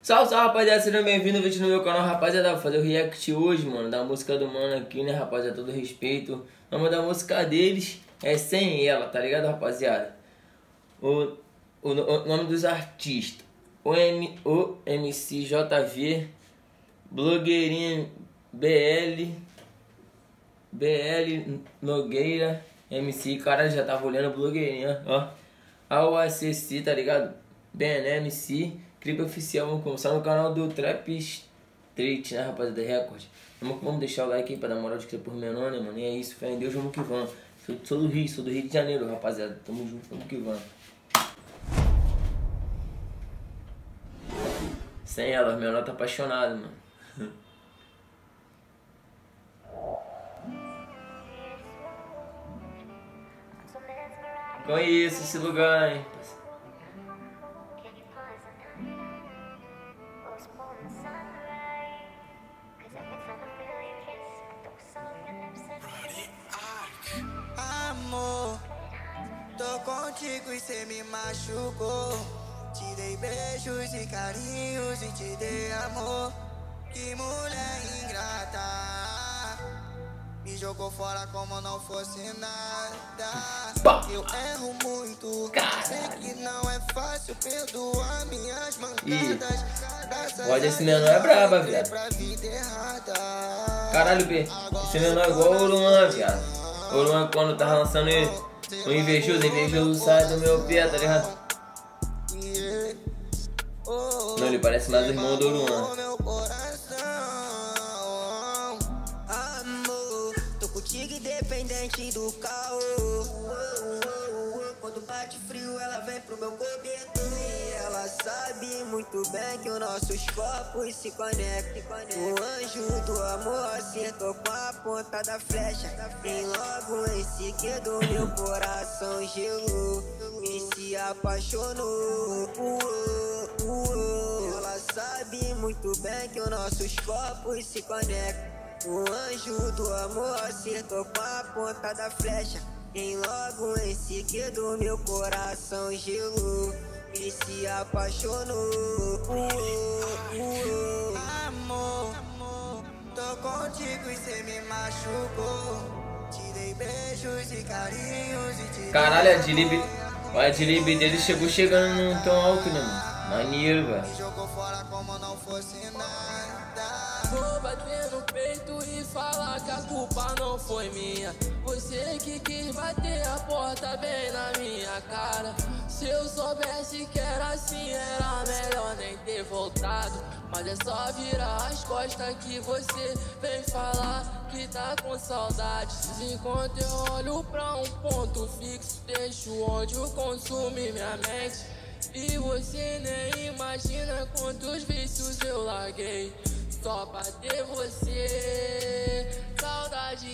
Salve, salve, rapaziada, sejam bem-vindos ao vídeo no meu canal, rapaziada. Vou fazer o react hoje, mano, da música do mano aqui, né, rapaziada, todo respeito. O nome da música deles é Sem Ela, tá ligado, rapaziada? O nome dos artistas: o MCJV, Blogueirinha BL Nogueira, MC, cara, já tava olhando Blogueirinha, ó. AOACC, tá ligado? BNMC, clipe oficial. Vamos começar no canal do Trap Street, né, rapaziada, Record. Vamos deixar o like aí pra dar moral de crer por menor, né, mano? E é isso, fé em Deus, vamos que vamos. Sou do Rio de Janeiro, rapaziada. Tamo junto, vamos que vamos. Sem ela, meu menor tá apaixonado, mano. Conheço esse lugar, hein? Amor, tô contigo e cê me machucou. Te dei beijos e carinhos e te dei amor. Que mulher ingrata, me jogou fora como não fosse nada. Eu erro muito, sei que não é fácil perdoar minhas mancadas. Pode, esse menor é braba, viado. Caralho, B, esse menor é igual o Luan, viado. O Luan, quando tava lançando o invejoso sai do meu pé, tá ligado? Não, ele parece mais o irmão do Luan. Contigo independente do caô. Quando bate frio ela vem pro meu cobertor. E ela sabe muito bem que os nossos corpos se conectam. O anjo do amor acertou com a ponta da flecha. E logo em seguida meu coração gelou e se apaixonou. Ela sabe muito bem que os nossos corpos se conectam. O anjo do amor acertou com a ponta da flecha. E logo em seguida meu coração gelou e se apaixonou. Amor, tô contigo e cê me machucou. Te dei beijos e carinhos e te... Caralho, a adlib dele chegou chegando tão alto, né, mano? Maneiro, velho. Me jogou fora como não fosse nada. Vou bater no peito e falar que a culpa não foi minha. Você que quis bater a porta bem na minha cara. Se eu soubesse que era assim, era melhor nem ter voltado. Mas é só virar as costas que você vem falar que tá com saudade. Enquanto eu olho pra um ponto fixo, deixo o ódio consumir minha mente. E você nem imagina quantos vícios eu larguei só pra ter você. Saudade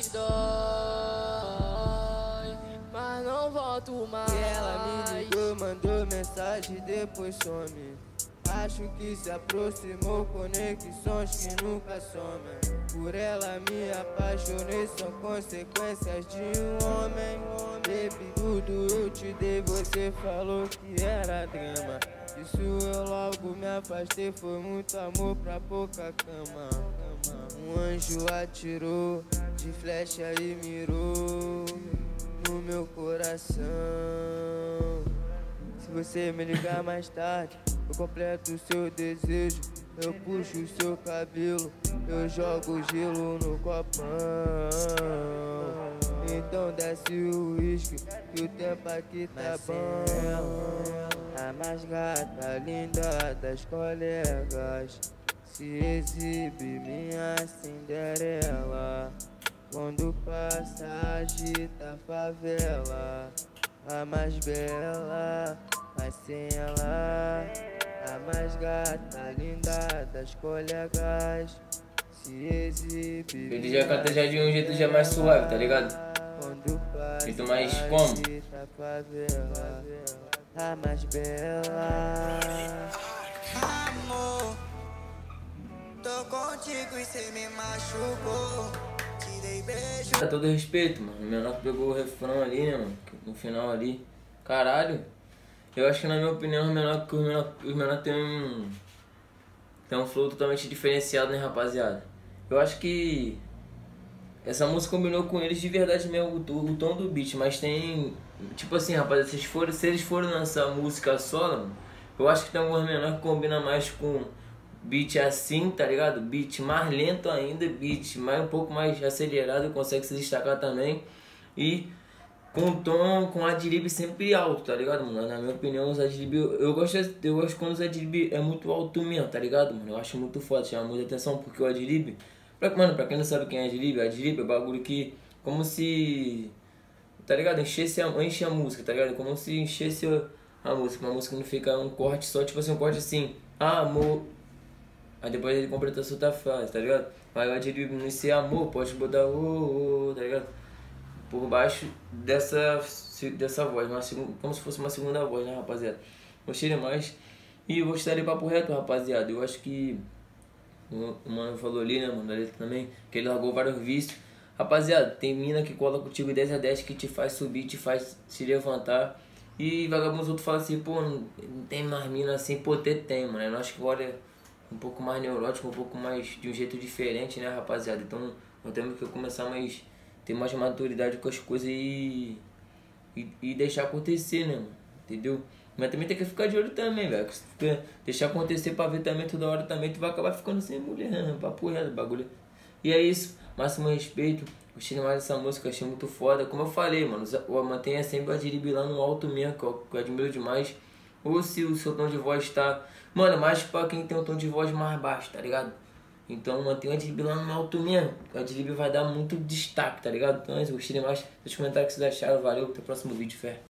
dói, mas não volto mais. E ela me ligou, mandou mensagem, depois some. Acho que se aproximou, conexões que nunca somem. Por ela me apaixonei, são consequências de um homem. Baby, tudo eu te dei, você falou que era drama. Isso eu logo me afastei, foi muito amor pra pouca cama. Um anjo atirou de flecha e mirou no meu coração. Se você me ligar mais tarde, eu completo o seu desejo. Eu puxo o seu cabelo, eu jogo gelo no copão. Então desce o uísque, que o tempo aqui tá bom. A mais gata, linda das colegas, se exibe minha Cinderela. Quando passa agita a favela. A mais bela, mas sem ela. A mais gata, linda das colegas, se exibe. Ele já canta já de um jeito já mais suave, tá ligado? Jeito mais como? A mais bela. Amor, tô contigo e cê me machucou. Te dei beijo. Tá todo respeito, mano. O menor pegou o refrão ali, né, mano? No final ali. Caralho. Eu acho que, na minha opinião, os menor tem É um flow totalmente diferenciado, né, rapaziada? Eu acho que essa música combinou com eles de verdade mesmo, o tom do beat, mas tem... Tipo assim, rapaziada, se eles forem lançar música solo, mano, eu acho que tem algumas menores que combinam mais com beat assim, tá ligado? Beat mais lento ainda, beat mais, um pouco mais acelerado, consegue se destacar também. E com tom, com adlib sempre alto, tá ligado, mano? Na minha opinião, os adlib, eu gosto quando os adlib é muito alto mesmo, tá ligado, mano? Eu acho muito foda, chama muita atenção, porque o adlib... Mano, pra quem não sabe quem é adlib é bagulho que... Como se... Tá ligado? Enche a música, tá ligado? Como se enchesse a música. Uma música não fica um corte só, tipo assim, um corte assim... Ah, amor... Aí depois ele completa a outra frase, tá ligado? Aí o adlib não ser amor, pode botar tá ligado? Por baixo dessa voz, como se fosse uma segunda voz, né, rapaziada? Gostei demais. E eu gostaria de papo reto, rapaziada. Eu acho que o mano falou ali, né, mano, da letra também, que ele largou vários vícios. Rapaziada, tem mina que cola contigo 10 a 10 que te faz subir, te faz se levantar. E vagabundos outros falam assim, pô, não tem mais mina assim, pô, tem, mano. Eu acho que agora é um pouco mais neurótico, um pouco mais de um jeito diferente, né, rapaziada? Então, nós temos que começar mais... ter mais maturidade com as coisas e deixar acontecer, né, mano? Entendeu? Mas também tem que ficar de olho também, velho. Deixar acontecer pra ver também toda hora também, tu vai acabar ficando sem mulher, né? Papo reto, bagulho. E é isso, máximo respeito. Gostei demais dessa música, achei muito foda. Como eu falei, mano, mantenha sempre o adlib lá no alto mesmo, que eu admiro demais. Ou se o seu tom de voz tá... Mano, mais pra quem tem um tom de voz mais baixo, tá ligado? Então mantenha o adlib lá no alto mesmo. O adlib vai dar muito destaque, tá ligado? Então é isso, gostei demais. Deixa eu comentar o que vocês acharam. Valeu, até o próximo vídeo, fé.